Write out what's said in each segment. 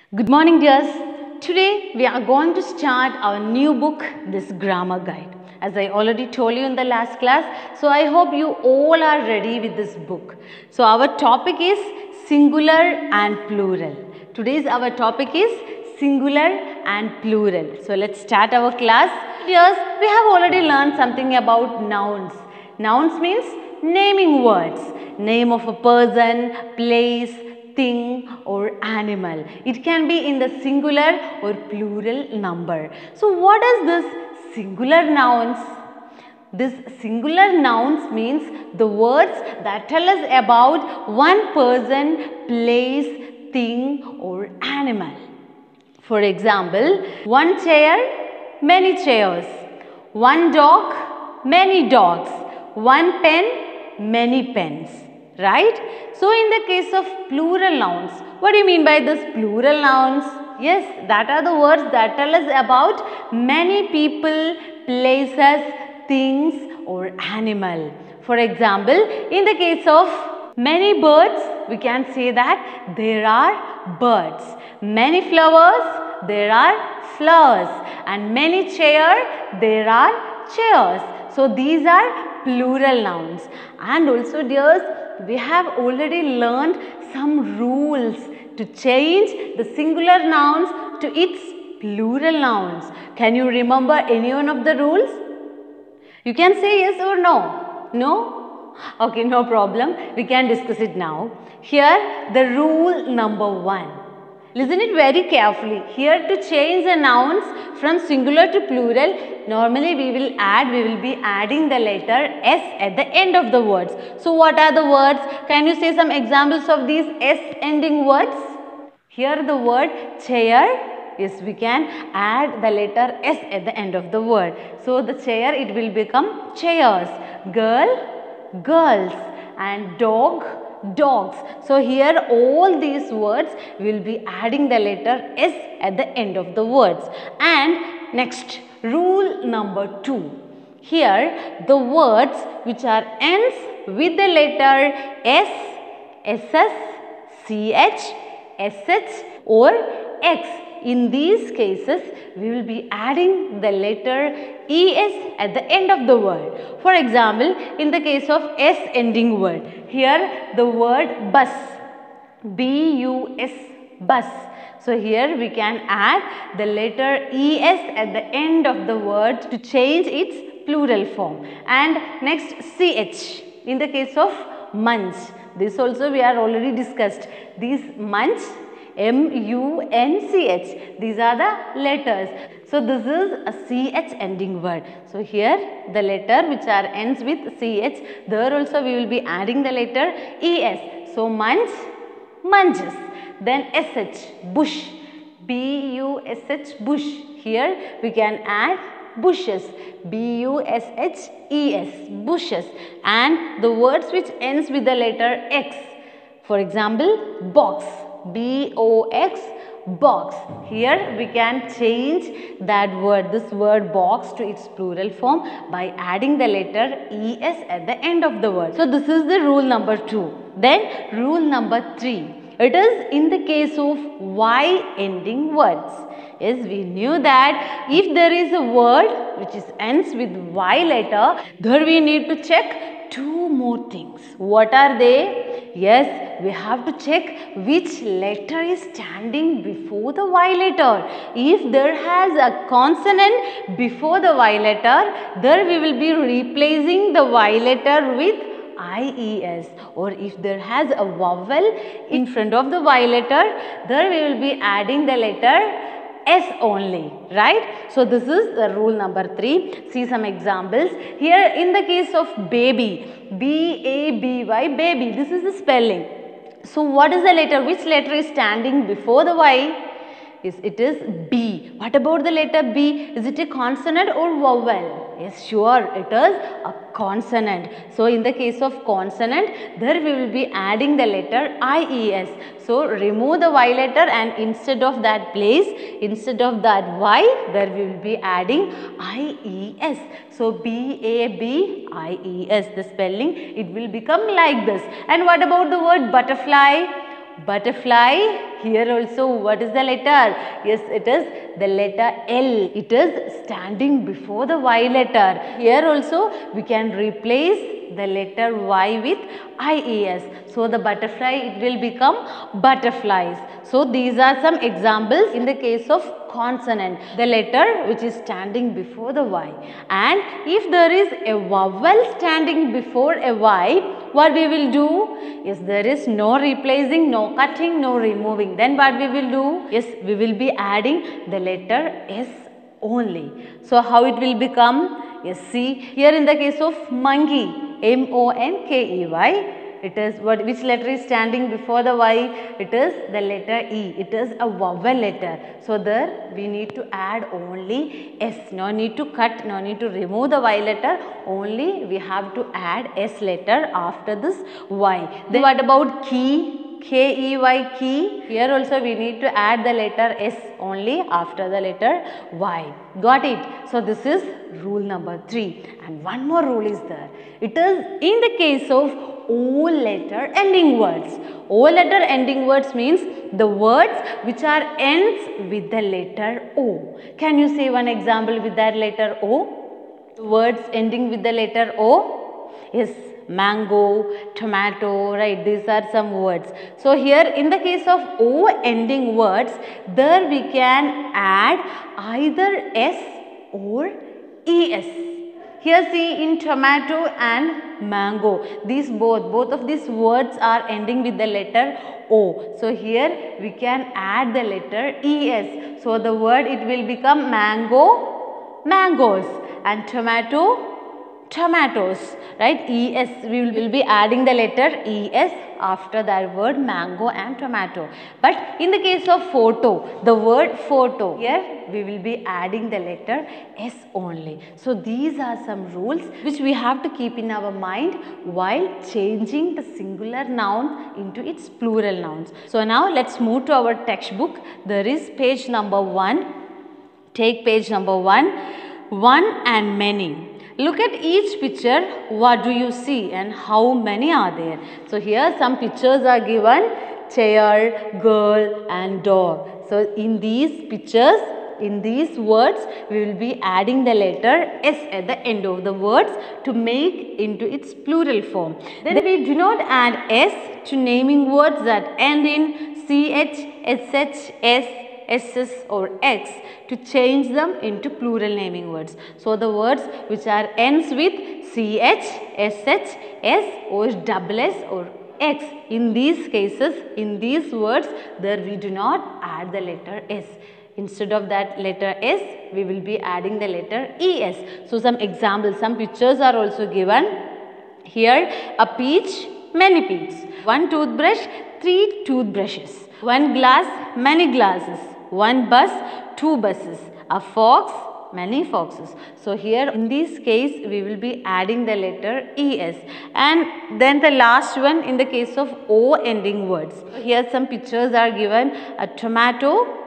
Good morning, dears. Today we are going to start our new book, this grammar guide. As I already told you in the last class, so I hope you all are ready with this book. So our topic is singular and plural. Today's our topic is singular and plural. So let's start our class. Dears, we have already learned something about nouns. Nouns means naming words, name of a person, place, thing or animal. It can be in the singular or plural number. So what is this singular nouns? This singular nouns means the words that tell us about one person, place, thing or animal. For example, one chair, many chairs. One dog, many dogs. One pen, many pens. Right? So in the case of plural nouns, what do you mean by this plural nouns? Yes, that are the words that tell us about many people, places, things or animal. For example, in the case of many birds, we can say that there are birds. Many flowers, there are flowers. And many chairs, there are chairs. So these are plural nouns. And also, dears, we have already learned some rules to change the singular nouns to its plural nouns. Can you remember any one of the rules? You can say yes or no. No? Okay, no problem. We can discuss it now. Here, the rule number 1. Listen it very carefully. Here, to change the nouns from singular to plural, normally we will be adding the letter S at the end of the words. So what are the words? Can you say some examples of these S ending words? Here the word chair. Yes, we can add the letter S at the end of the word. So the chair, it will become chairs. Girl, girls. And dog, dogs. So here all these words will be adding the letter S at the end of the words. And next, rule number 2. Here the words which are ends with the letter S, SS, CH, SH or X. In these cases, we will be adding the letter ES at the end of the word. For example, in the case of S ending word, here the word bus, B-U-S, bus. So here we can add the letter ES at the end of the word to change its plural form. And next, CH in the case of munch. This also we are already discussed. These munch, M-U-N-C-H. These are the letters. So this is a CH ending word. So here the letter which are ends with CH, there also we will be adding the letter ES. So munch, munches. Then SH, bush, B-U-S-H, bush. Here we can add bushes, B-U-S-H-E-S, bushes. And the words which ends with the letter X. For example, box, B-O-X, box. Here we can change that word, this word box, to its plural form by adding the letter ES at the end of the word. So this is the rule number 2. Then rule number 3. It is in the case of Y ending words. Yes, we knew that if there is a word which ends with Y letter, there we need to check 2 more things. What are they? Yes, we have to check which letter is standing before the Y letter. If there has a consonant before the Y letter, there we will be replacing the Y letter with IES. Or if there has a vowel in front of the Y letter, there we will be adding the letter S only, right? So this is the rule number 3. See some examples. Here in the case of baby, B-A-B-Y, baby, this is the spelling. So what is the letter? Which letter is standing before the Y? Yes, it is B. What about the letter B? Is it a consonant or vowel? Yes, sure, it is a consonant. So in the case of consonant, there we will be adding the letter IES. So remove the Y letter and instead of that place, instead of that Y, there we will be adding IES. So B-A-B-I-E-S, the spelling, it will become like this. And what about the word butterfly? Butterfly. Here also what is the letter? Yes, it is the letter L. It is standing before the Y letter. Here also we can replace the letter Y with IES. So the butterfly, it will become butterflies. So these are some examples in the case of consonant, the letter which is standing before the Y. And if there is a vowel standing before a Y, what we will do? Yes, there is no replacing, no cutting, no removing. Then what we will do? Yes, we will be adding the letter S only. So how it will become? Yes, see here in the case of monkey, MONKEY, it is which letter is standing before the Y? It is the letter E. It is a vowel letter. So there we need to add only S. No need to cut, no need to remove the Y letter. Only we have to add S letter after this Y. Then what about key? KEY, key. Here also we need to add the letter S only after the letter Y. Got it? So this is rule number 3. And one more rule is there. It is in the case of O letter ending words. O letter ending words means the words which are ends with the letter O. Can you say one example with that letter O? Words ending with the letter O? Yes. Mango, tomato, right? These are some words. So here in the case of O ending words, there we can add either S or ES. Here see in tomato and mango, these both of these words are ending with the letter O. So here we can add the letter ES. So the word it will become mango, mangoes, and tomato, tomatoes, right? ES, we will be adding the letter ES after that word mango and tomato. But in the case of photo, the word photo, here we will be adding the letter S only. So these are some rules which we have to keep in our mind while changing the singular noun into its plural nouns. So now let's move to our textbook. There is page number 1. Take page number 1. One and many. Look at each picture, what do you see and how many are there? So here some pictures are given, chair, girl and dog. So in these pictures, in these words, we will be adding the letter S at the end of the words to make into its plural form. Then we do not add S to naming words that end in CH, SH, S, SS or X to change them into plural naming words. So the words which are ends with CH, SH, S or double S or X, in these cases, in these words, there we do not add the letter S. Instead of that letter S, we will be adding the letter ES. So some examples, some pictures are also given. Here a peach, many peaches. One toothbrush, 3 toothbrushes. One glass, many glasses. One bus, 2 buses. A fox, many foxes. So here in this case we will be adding the letter ES. And then the last one in the case of O ending words. So here some pictures are given. A tomato,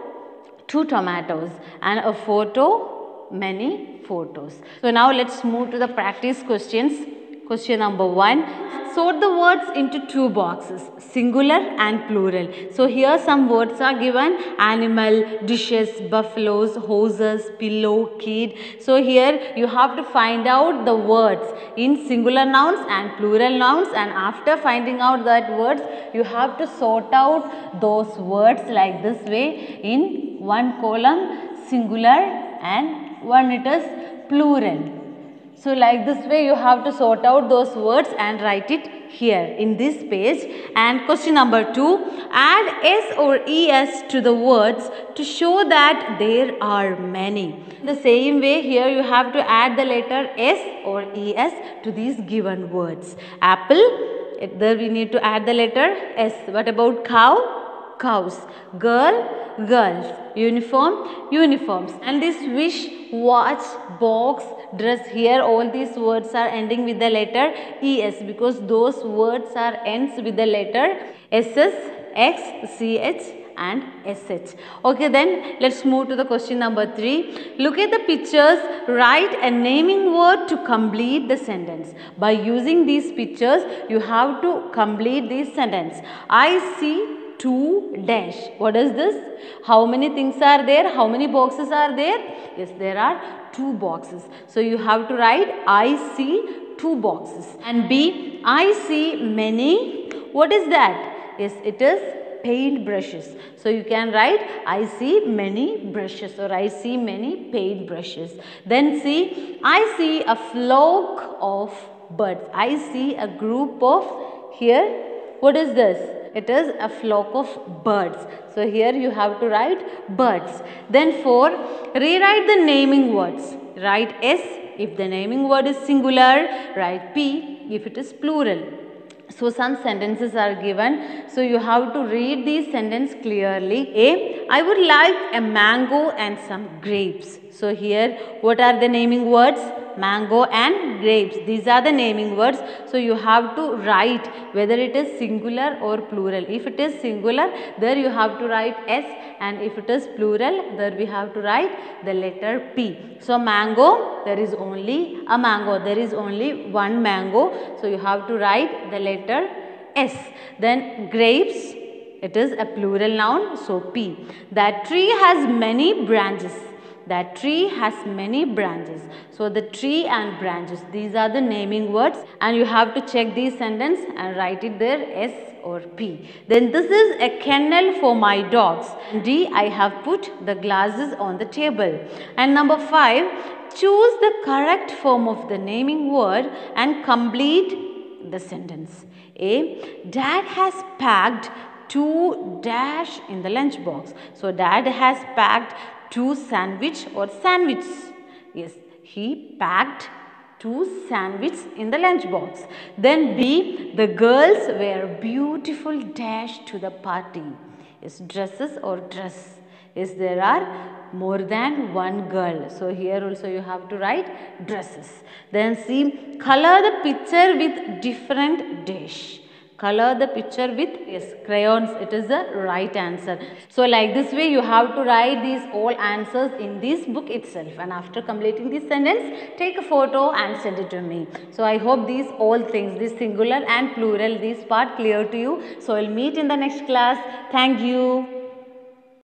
2 tomatoes. And a photo, many photos. So now let's move to the practice questions. Question number 1. Sort the words into 2 boxes, singular and plural. So here some words are given: animal, dishes, buffaloes, horses, pillow, kid. So here you have to find out the words in singular nouns and plural nouns, and after finding out that words, you have to sort out those words like this way. In one column singular and one it is plural. So like this way you have to sort out those words and write it here in this page. And question number 2, add S or ES to the words to show that there are many. The same way here you have to add the letter S or ES to these given words. Apple, there we need to add the letter S. What about cow? Cows. Girl, girls. Uniform, uniforms. And this wish, watch, box, dress, here all these words are ending with the letter ES because those words are ends with the letter SS, X, CH and SH. Okay, then let's move to the question number 3. Look at the pictures, write a naming word to complete the sentence. By using these pictures, you have to complete this sentence. I see 2 dash. What is this? How many things are there? How many boxes are there? Yes, there are 2 boxes. So you have to write I see 2 boxes. And B, I see many. What is that? Yes, it is paint brushes. So you can write I see many brushes or I see many paint brushes. Then C, I see a flock of birds. I see a group of, here, what is this? It is a flock of birds. So here you have to write birds. Then 4, rewrite the naming words. Write S if the naming word is singular. Write P if it is plural. So some sentences are given. So you have to read these sentences clearly. A, I would like a mango and some grapes. So here what are the naming words? Mango and grapes. These are the naming words. So you have to write whether it is singular or plural. If it is singular, there you have to write S, and if it is plural, there we have to write the letter P. So mango, there is only a mango. There is only one mango. So you have to write the letter S. Then grapes, it is a plural noun. So P. That tree has many branches. That tree has many branches. So the tree and branches, these are the naming words, and you have to check these sentences and write it there S or P. Then this is a kennel for my dogs. D, I have put the glasses on the table. And number 5, choose the correct form of the naming word and complete the sentence. A, Dad has packed 2 dash in the lunch box. So Dad has packed 2 sandwich or sandwiches. Yes, he packed 2 sandwiches in the lunch box. Then B, the girls wear beautiful dash to the party. Yes, dresses or dress. Yes, there are more than one girl. So here also you have to write dresses. Then C, color the picture with different dash. Color the picture with, yes, crayons. It is the right answer. So like this way you have to write these all answers in this book itself, and after completing this sentence, take a photo and send it to me. So I hope these all things, this singular and plural, this part clear to you. So I'll meet in the next class. Thank you.